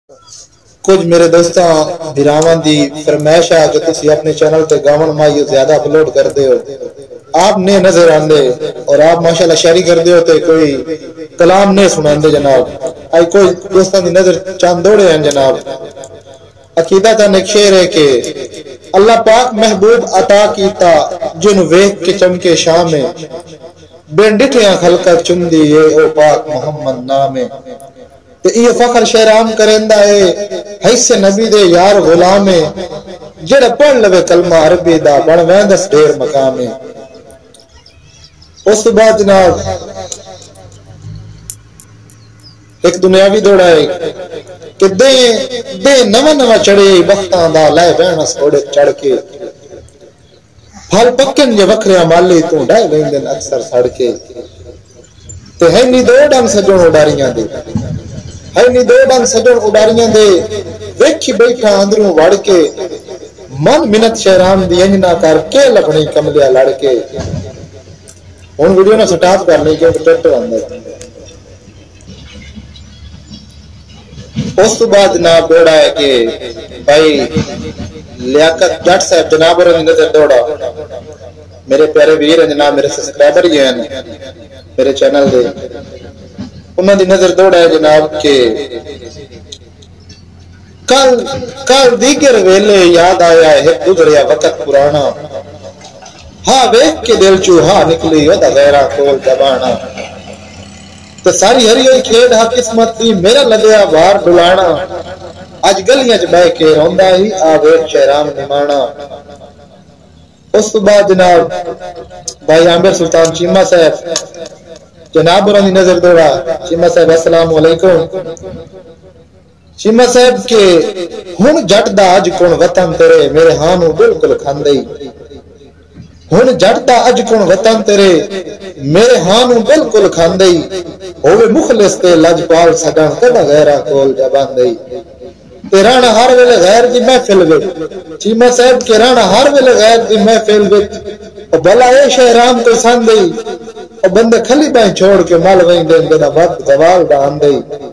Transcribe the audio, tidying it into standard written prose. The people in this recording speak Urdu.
کچھ میرے دوستاں بھراواں دی فرمائش ہے کہ تسی اپنے چینل تے گاون مائیو زیادہ اپلوڈ کردے ہو، آپ نے نظر آندے اور آپ ماشاءاللہ شاعری کردے ہو تے کوئی کلام نے سناندے جناب، آئی کوئی دوستاں دی نظر چاند دوڑے ہیں جناب۔ عقیدہ تا ایک شعر ہے کہ اللہ پاک محبوب عطا کیتا جن ویکھ کے چمکے شام میں، بین ڈٹھیاں خلقت چندی ہے او پاک محمد نامے۔ تو یہ فخر شہرام کرندہ ہے حیث نبی دے یار غلام ہے، جڑا پڑھ لوے کلمہ عربی دا بن ویندس ڈھیر مقام ہے۔ اس بعد جناب ایک دنیاوی دوڑا ہے کہ دے نواں چڑھے بختاں دا لائے بینس اوڑے چڑھ کے، پھل پکن جے وکھریاں مالی تو ڈائے ویندن اکثر سڑ کے، تے ہے نی دو ڈنگ سجن اڈاریاں دے، ہے نی دو ڈنگ سجن اڈاریاں دے، ویکھی بیٹھا اندروں وڑ کے، من منت شہرام دی انجنا کر کے لبنی کملیا لڑ کے۔ ہن ویڈیو نہ سٹاپ کر لیں کیونکہ ٹیکٹر اندر۔ اس تو بعد جناب دوڑا ہے کہ بھائی لیاقت جٹ صاحب جناب اور نظر دوڑا، میرے پیارے ویر ہیں جناب، میرے سبسکرائبر ہی ہیں میرے چینل دے، انہوں دی نظر دوڑا ہے جناب کہ کل دیگر ویلے یاد آیا ہے گزریا وقت پرانا، ہاں ویکھ کے دل چوہا نکلی ودا غیرہ کول دبانا، تو ساری ہری ہوئی کھیڈ ہا قسمت تھی میرا لگیا بار ڈلانا، اج گلیاں چ بہ کے روندا ہی آ ویکھ شہرام نمانا۔ اس تو بعد جناب بھائی عامر سلطان چیمہ صاحب جناب اور دی نظر دوڑا، چیمہ صاحب السلام علیکم۔ چیمہ صاحب کے ہن جٹ دا اج کون وطن تیرے میرے ہانوں بالکل کھاندئی، ہن جٹ دا اج کون وطن تیرے میرے ہانوں بالکل کھاندئی، ہووے مخلص تے لجپال سڈن کدا غیرہ کول جباندئی، تے رانا ہر ویلے غیر دی محفل وچ، چیمہ صاحب کے رانا ہر ویلے غیر دی محفل وچ، بھلا اے شہرام کوئی سندئی، بندے کھلی بائیں چھوڑ کے مل ویندے جدا وقت زوال دا آندئی۔